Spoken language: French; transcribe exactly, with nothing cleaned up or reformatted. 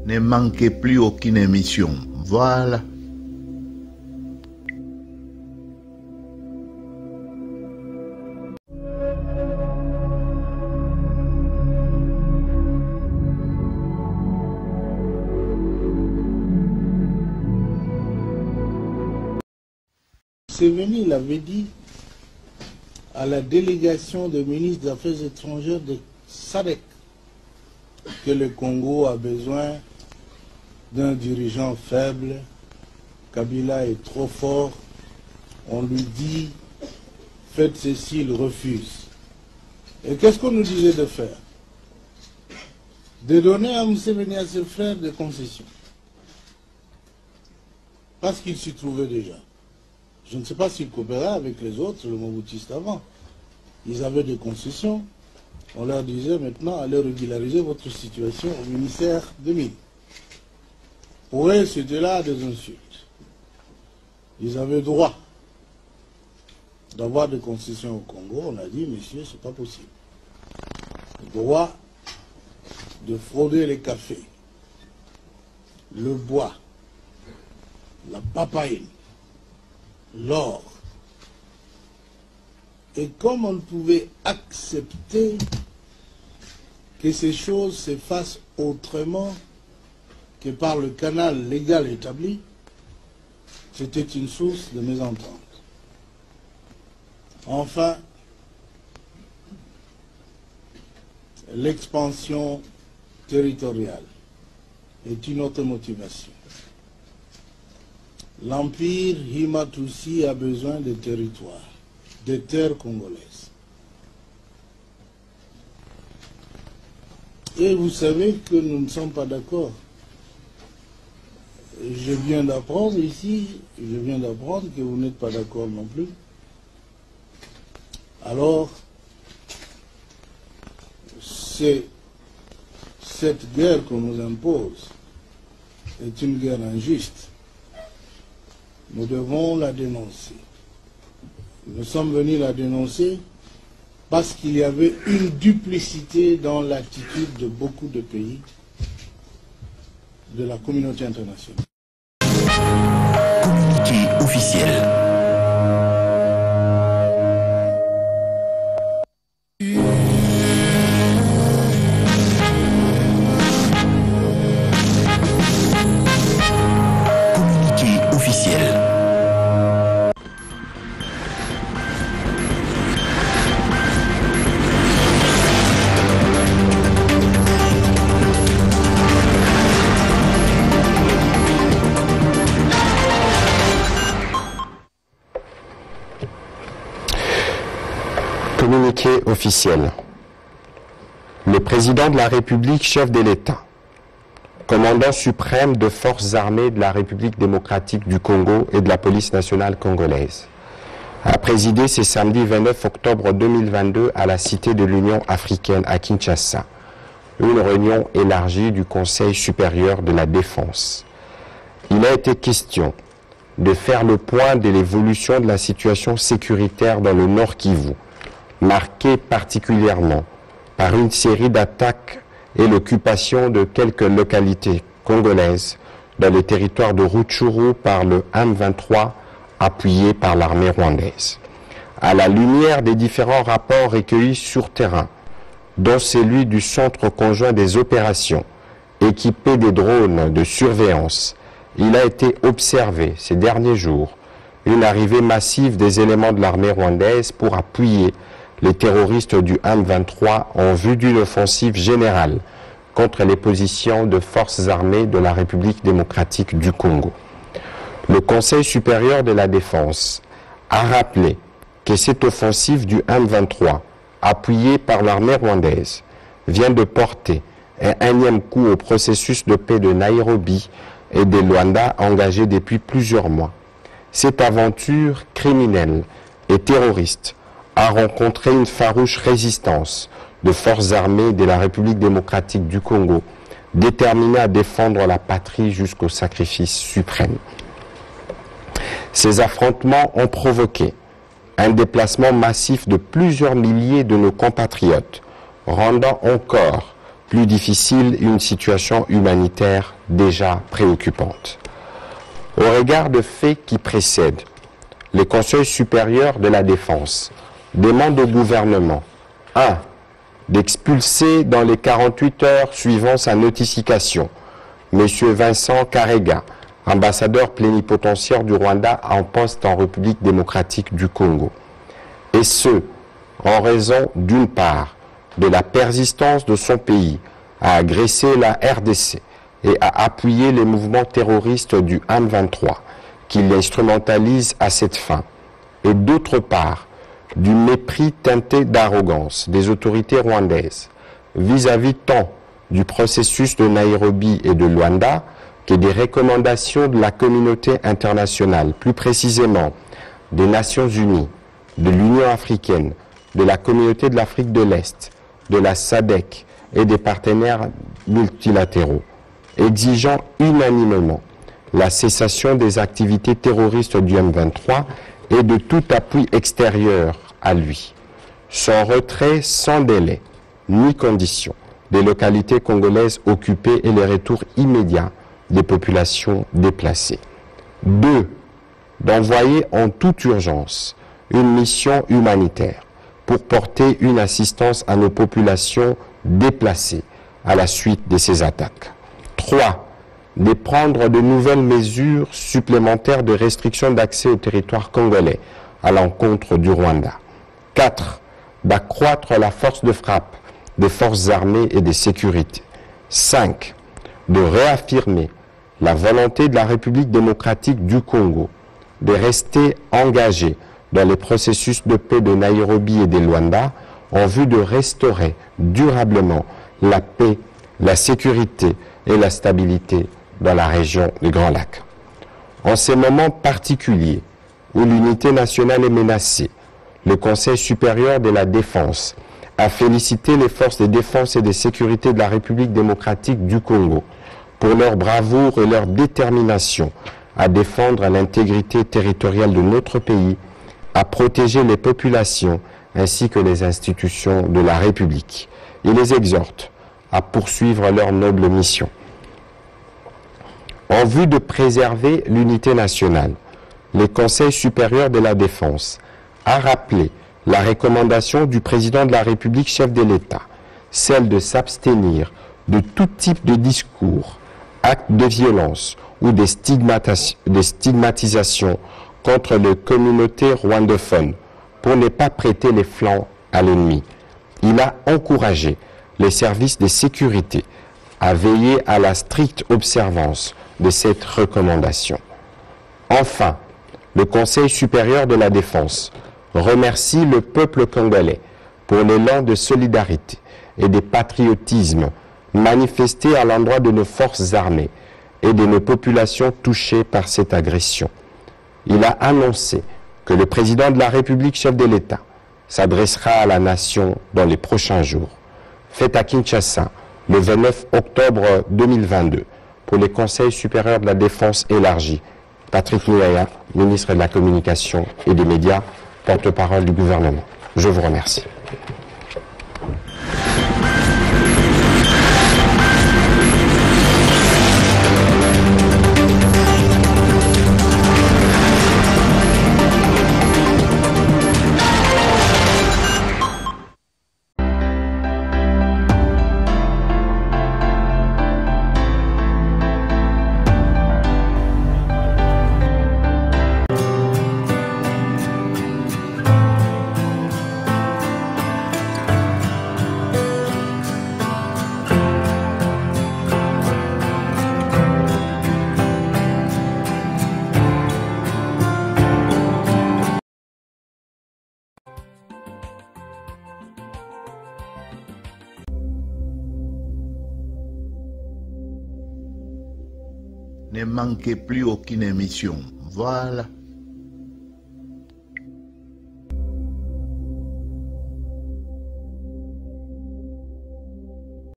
Ne manquez plus aucune émission. Voilà. Séveni l'avait dit à la délégation des ministres des Affaires étrangères de S A D C que le Congo a besoin d'un dirigeant faible. Kabila est trop fort. On lui dit faites ceci, il refuse. Et qu'est-ce qu'on nous disait de faire? De donner à Museveni, à ses frères, des concessions. Parce qu'il s'y trouvait déjà. Je ne sais pas s'ils coopéraient avec les autres, le Mobutistes avant. Ils avaient des concessions. On leur disait maintenant, allez régulariser votre situation au ministère des Mines. Pour eux, c'était là des insultes. Ils avaient droit d'avoir des concessions au Congo. On a dit, messieurs, c'est pas possible. Le droit de frauder les cafés, le bois, la papaye, l'or. Et comme on ne pouvait accepter que ces choses se fassent autrement que par le canal légal établi, c'était une source de mésentente. Enfin, l'expansion territoriale est une autre motivation. L'Empire Himatusi a besoin de territoires, de terres congolaises. Et vous savez que nous ne sommes pas d'accord. Je viens d'apprendre ici, je viens d'apprendre que vous n'êtes pas d'accord non plus. Alors, c'est cette guerre qu'on nous impose est une guerre injuste. Nous devons la dénoncer. Nous sommes venus la dénoncer parce qu'il y avait une duplicité dans l'attitude de beaucoup de pays de la communauté internationale. Communiqué officiel. Communiqué officiel. Communiqué officiel. Le président de la République, chef de l'État, commandant suprême de forces armées de la République démocratique du Congo et de la police nationale congolaise, a présidé ce samedi vingt-neuf octobre deux mille vingt-deux à la Cité de l'Union africaine à Kinshasa, une réunion élargie du Conseil supérieur de la défense. Il a été question de faire le point de l'évolution de la situation sécuritaire dans le Nord Kivu, marqué particulièrement par une série d'attaques et l'occupation de quelques localités congolaises dans le territoire de Rutshuru par le M vingt-trois appuyé par l'armée rwandaise. À la lumière des différents rapports recueillis sur terrain, dont celui du Centre conjoint des opérations équipé des drones de surveillance, il a été observé ces derniers jours une arrivée massive des éléments de l'armée rwandaise pour appuyer les terroristes du M vingt-trois en vue d'une offensive générale contre les positions de forces armées de la République démocratique du Congo. Le Conseil supérieur de la défense a rappelé que cette offensive du M vingt-trois, appuyée par l'armée rwandaise, vient de porter un énième coup au processus de paix de Nairobi et de Luanda engagé depuis plusieurs mois. Cette aventure criminelle et terroriste a rencontré une farouche résistance de forces armées de la République démocratique du Congo, déterminées à défendre la patrie jusqu'au sacrifice suprême. Ces affrontements ont provoqué un déplacement massif de plusieurs milliers de nos compatriotes, rendant encore plus difficile une situation humanitaire déjà préoccupante. Au regard de faits qui précèdent, le Conseil supérieur de la défense demande au gouvernement un d'expulser dans les quarante-huit heures suivant sa notification M. Vincent Karega, ambassadeur plénipotentiaire du Rwanda en poste en République démocratique du Congo, et ce, en raison d'une part de la persistance de son pays à agresser la R D C et à appuyer les mouvements terroristes du M vingt-trois qui l'instrumentalisent à cette fin, et d'autre part du mépris teinté d'arrogance des autorités rwandaises vis-à-vis tant du processus de Nairobi et de Luanda que des recommandations de la communauté internationale, plus précisément des Nations Unies, de l'Union africaine, de la communauté de l'Afrique de l'Est, de la S A D C et des partenaires multilatéraux, exigeant unanimement la cessation des activités terroristes du M vingt-trois et de tout appui extérieur à lui, son retrait sans délai ni condition des localités congolaises occupées et le retour immédiat des populations déplacées. deux. D'envoyer en toute urgence une mission humanitaire pour porter une assistance à nos populations déplacées à la suite de ces attaques. trois. De prendre de nouvelles mesures supplémentaires de restriction d'accès au territoire congolais à l'encontre du Rwanda. quatre. D'accroître la force de frappe des forces armées et de sécurité. cinq. De réaffirmer la volonté de la République démocratique du Congo de rester engagée dans les processus de paix de Nairobi et de Luanda en vue de restaurer durablement la paix, la sécurité et la stabilité dans la région du Grand Lac. En ces moments particuliers où l'unité nationale est menacée, le Conseil supérieur de la défense a félicité les forces de défense et de sécurité de la République démocratique du Congo pour leur bravoure et leur détermination à défendre l'intégrité territoriale de notre pays, à protéger les populations ainsi que les institutions de la République. Il les exhorte à poursuivre leur noble mission. En vue de préserver l'unité nationale, le Conseil supérieur de la défense a rappelé la recommandation du président de la République, chef de l'État, celle de s'abstenir de tout type de discours, actes de violence ou de, stigmatis de stigmatisation contre les communautés rwandophones pour ne pas prêter les flancs à l'ennemi. Il a encouragé les services de sécurité à veiller à la stricte observance de cette recommandation. Enfin, le Conseil supérieur de la défense remercie le peuple congolais pour l'élan de solidarité et de patriotisme manifesté à l'endroit de nos forces armées et de nos populations touchées par cette agression. Il a annoncé que le président de la République, chef de l'État, s'adressera à la nation dans les prochains jours. Fait à Kinshasa le vingt-neuf octobre deux mille vingt-deux pour les Conseils supérieurs de la défense élargi. Patrick Muyaya, ministre de la Communication et des Médias, porte-parole du gouvernement. Je vous remercie. Ne manquez plus aucune émission. Voilà.